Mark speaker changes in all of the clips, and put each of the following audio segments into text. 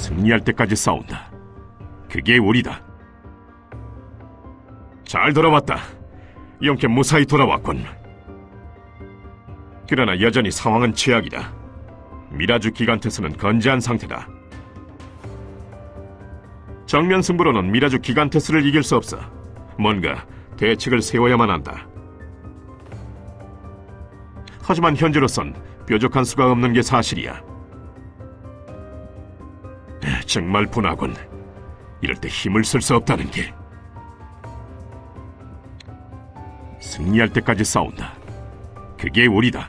Speaker 1: 승리할 때까지 싸운다. 그게 우리다. 잘 돌아왔다. 영케 무사히 돌아왔군. 그러나 여전히 상황은 최악이다. 미라주 기간테스는 건재한 상태다. 정면 승부로는 미라주 기간테스를 이길 수 없어. 뭔가 대책을 세워야만 한다. 하지만 현재로선 뾰족한 수가 없는 게 사실이야. 정말 분하군. 이럴 때 힘을 쓸 수 없다는 게. 승리할 때까지 싸운다. 그게 우리다.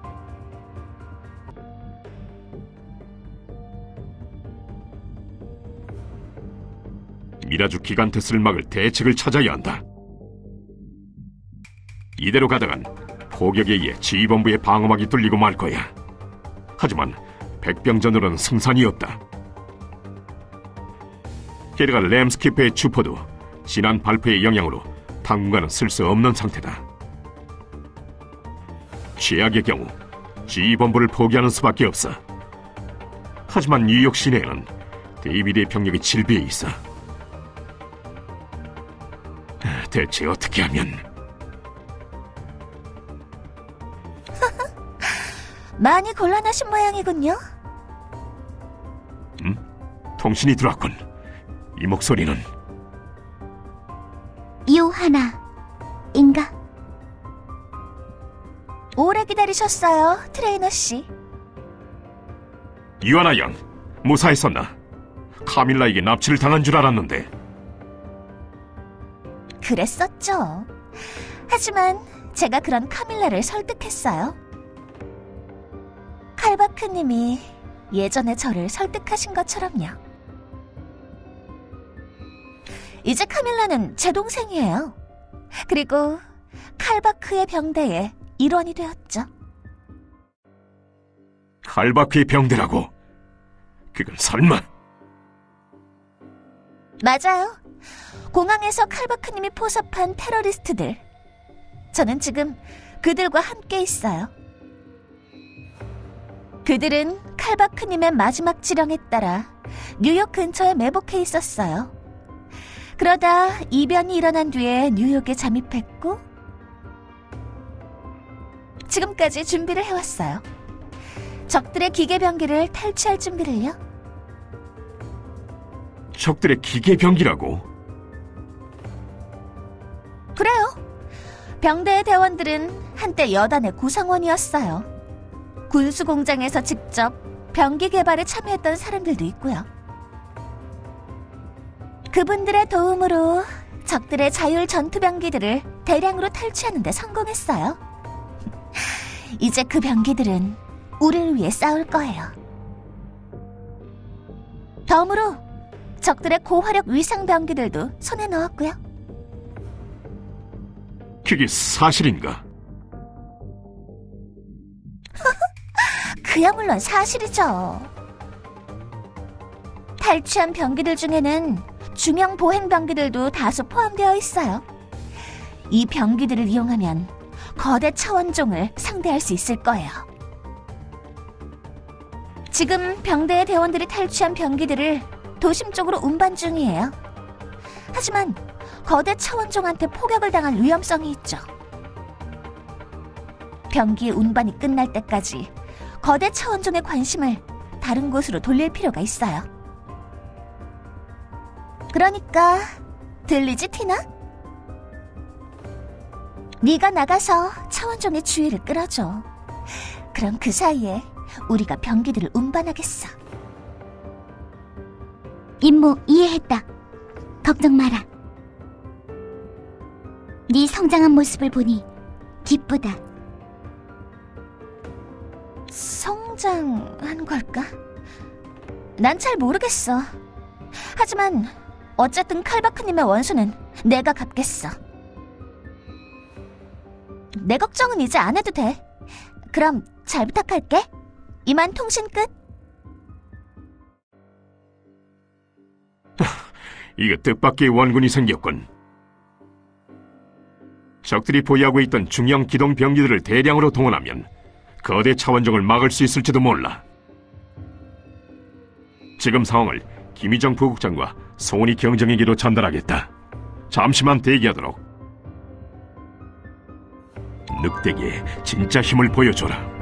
Speaker 1: 미라주 기간테스를 막을 대책을 찾아야 한다. 이대로 가다간 포격에 의해 지휘본부의 방어막이 뚫리고 말 거야. 하지만 백병전으로는 승산이 없다. 게다가 램스키프의 추포도 지난 발표의 영향으로 당분간은 쓸 수 없는 상태다. 최악의 경우 지휘본부를 포기하는 수밖에 없어. 하지만 뉴욕 시내에는 데이비드의 병력이 질비해 있어. 대체 어떻게 하면...
Speaker 2: 많이 곤란하신 모양이군요.
Speaker 1: 통신이 들어왔군. 이 목소리는...
Speaker 2: 요하나인가? 오래 기다리셨어요, 트레이너 씨.
Speaker 1: 유하나 양, 무사했었나? 카밀라에게 납치를 당한 줄 알았는데.
Speaker 2: 그랬었죠. 하지만 제가 그런 카밀라를 설득했어요. 칼바크님이 예전에 저를 설득하신 것처럼요. 이제 카밀라는 제 동생이에요. 그리고 칼바크의 병대의 일원이 되었죠.
Speaker 1: 칼바크의 병대라고? 그건 설마...
Speaker 2: 맞아요. 공항에서 칼바크님이 포섭한 테러리스트들. 저는 지금 그들과 함께 있어요. 그들은 칼바크님의 마지막 지령에 따라 뉴욕 근처에 매복해 있었어요. 그러다 이변이 일어난 뒤에 뉴욕에 잠입했고 지금까지 준비를 해왔어요. 적들의 기계병기를 탈취할 준비를요.
Speaker 1: 적들의 기계병기라고?
Speaker 2: 그래요. 병대의 대원들은 한때 여단의 구성원이었어요. 군수공장에서 직접 병기 개발에 참여했던 사람들도 있고요. 그분들의 도움으로 적들의 자율 전투병기들을 대량으로 탈취하는 데 성공했어요. 이제 그 병기들은 우리를 위해 싸울 거예요. 덤으로 적들의 고화력 위상 병기들도 손에 넣었고요.
Speaker 1: 그게 사실인가?
Speaker 2: 그야 물론 사실이죠. 탈취한 병기들 중에는 중형 보행 병기들도 다수 포함되어 있어요. 이 병기들을 이용하면 거대 차원종을 상대할 수 있을 거예요. 지금 병대의 대원들이 탈취한 병기들을 도심 쪽으로 운반 중이에요. 하지만 거대 차원종한테 포격을 당할 위험성이 있죠. 병기의 운반이 끝날 때까지 거대 차원종의 관심을 다른 곳으로 돌릴 필요가 있어요. 그러니까 들리지, 티나? 네가 나가서 차원종의 주의를 끌어줘. 그럼 그 사이에 우리가 병기들을 운반하겠어.
Speaker 3: 임무 이해했다. 걱정 마라. 네 성장한 모습을 보니 기쁘다.
Speaker 2: 성장한 걸까? 난 잘 모르겠어. 하지만 어쨌든 칼바크님의 원수는 내가 갚겠어. 내 걱정은 이제 안 해도 돼. 그럼 잘 부탁할게. 이만 통신 끝.
Speaker 1: 이거 뜻밖의 원군이 생겼군. 적들이 보유하고 있던 중형 기동 병기들을 대량으로 동원하면 거대 차원종을 막을 수 있을지도 몰라. 지금 상황을 김희정 부국장과 송은이 경정에게도 전달하겠다. 잠시만 대기하도록. 늑대기의 진짜 힘을 보여줘라.